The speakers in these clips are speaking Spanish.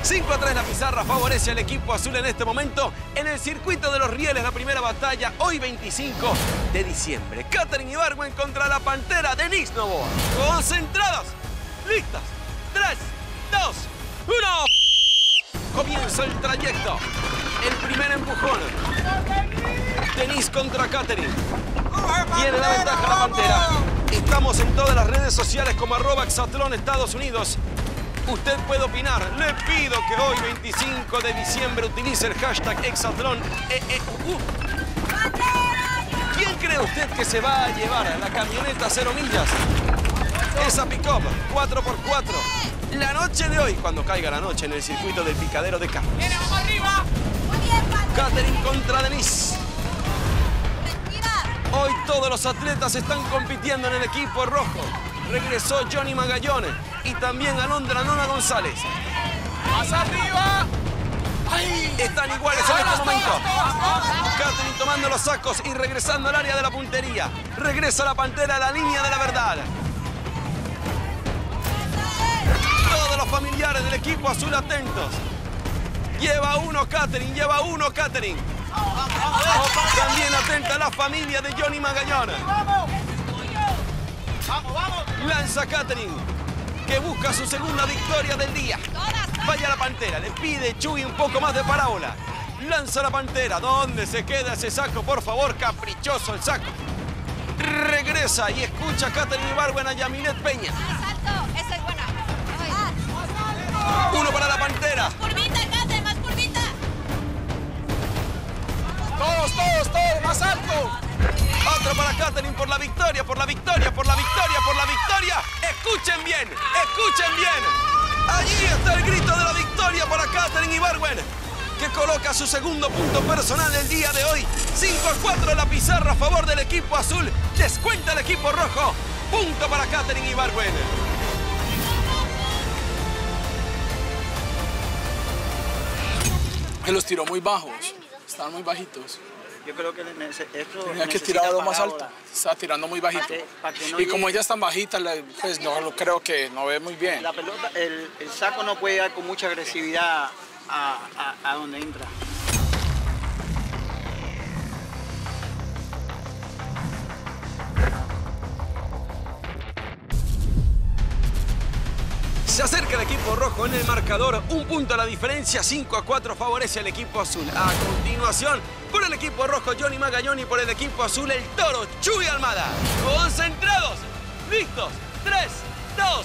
5-3 la pizarra favorece al equipo azul en este momento en el circuito de los rieles, la primera batalla, hoy 25 de diciembre. Katherine Ibargüen contra la pantera Denise Novoa. Concentradas, listas, 3, 2, 1. Comienza el trayecto. El primer empujón. Denise contra Katherine. Tiene la ventaja la pantera. Estamos en todas las redes sociales como @Exatlón Estados Unidos. Usted puede opinar. Le pido que hoy, 25 de diciembre, utilice el hashtag Exatlón EEU. ¿Quién cree usted que se va a llevar la camioneta 0 millas? Esa pick-up 4x4. La noche de hoy, cuando caiga la noche en el circuito del Picadero de Carros. ¡Viene, vamos arriba! Katherine contra Denise. Hoy todos los atletas están compitiendo en el equipo rojo. Regresó Johnny Magallón y también Alondra Nona González. ¡Más arriba! ¡Ay! Están iguales en este momento. Katherine tomando los sacos y regresando al área de la puntería. Regresa la pantera a la línea de la verdad. Todos los familiares del equipo azul atentos. Lleva uno Katherine, lleva uno Katherine. También atenta la familia de Johnny Magallón. ¡Vamos, vamos! Lanza Katherine, que busca su segunda victoria del día. Vaya la pantera, le pide Chuy un poco más de parábola. Lanza la pantera. ¿Dónde se queda ese saco? Por favor, caprichoso el saco. Regresa y escucha a Katherine Ibargüen a Yamilet Peña. Más alto, esa es buena. Uno para la pantera. Curvita, Katherine, más curvita. Todos, más alto. Otro para Katherine por la victoria, por la victoria, por la victoria, por la victoria. Escuchen bien, escuchen bien. Allí está el grito de la victoria para Katherine Ibargüen, que coloca su segundo punto personal del día de hoy. 5-4 la pizarra a favor del equipo azul. Descuenta el equipo rojo. Punto para Katherine Ibargüen. Que los tiró muy bajos, estaban muy bajitos. Yo creo que esto Tenía que tirarlo más alto, estaba tirando muy bajito. Para que no y como llegue- ella es tan bajita, pues no creo que no ve muy bien. La pelota, el saco no puede llegar con mucha agresividad a donde entra. Se acerca el equipo rojo en el marcador. Un punto a la diferencia, 5-4 favorece al equipo azul. A continuación, por el equipo rojo, Johnny Magallón, y por el equipo azul, el toro, Chuy Almada. Concentrados, listos, 3, 2,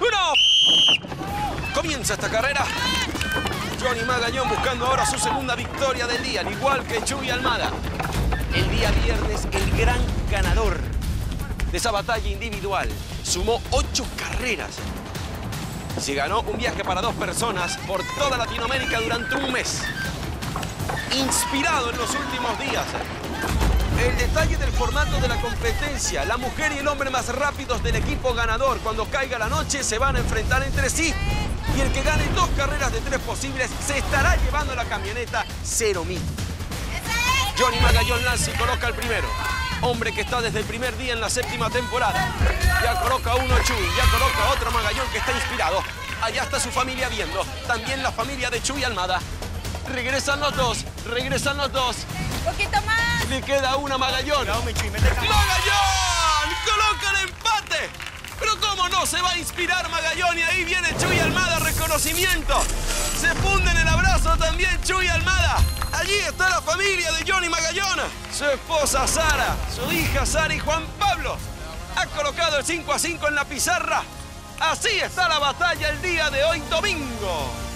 1. Comienza esta carrera. Johnny Magallón buscando ahora su segunda victoria del día, al igual que Chuy Almada. El día viernes, el gran ganador de esa batalla individual sumó 8 carreras. Se ganó un viaje para 2 personas por toda Latinoamérica durante un mes. Inspirado en los últimos días. El detalle del formato de la competencia. La mujer y el hombre más rápidos del equipo ganador. Cuando caiga la noche se van a enfrentar entre sí. Y el que gane 2 carreras de 3 posibles se estará llevando la camioneta 0 millas. Johnny Magallón lanza y coloca el primero. Hombre que está desde el primer día en la 7ª temporada. Ya coloca uno Chuy, ya coloca otro Magallón que está inspirado. Allá está su familia viendo. También la familia de Chuy Almada. Regresan los dos, regresan los dos. Un poquito más. Le queda una Magallón. ¡Magallón! ¡Coloca el empate! Pero cómo no se va a inspirar Magallón, y ahí viene Chuy Almada, reconocimiento. Se funde en el abrazo también Chuy Almada. Allí está la familia de Johnny Magallón. Su esposa Sara, su hija Sara y Juan Pablo. Ha colocado el 5-5 en la pizarra. Así está la batalla el día de hoy, domingo.